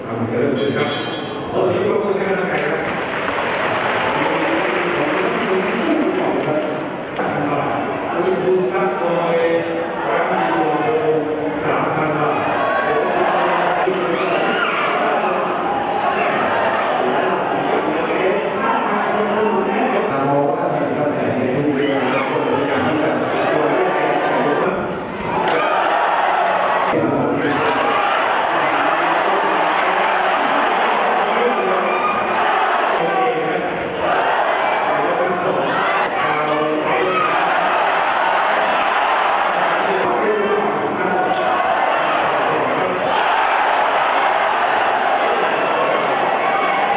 ทำเกินเลยครับขอเสียงปรบมือให้กำลังใจครับคุณภูมิทรัพย์โดยร้านดีโอ3,000 บาท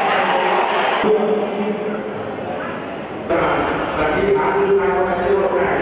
ที่ผ่านคือใครก็ไม่ได้รู้แรง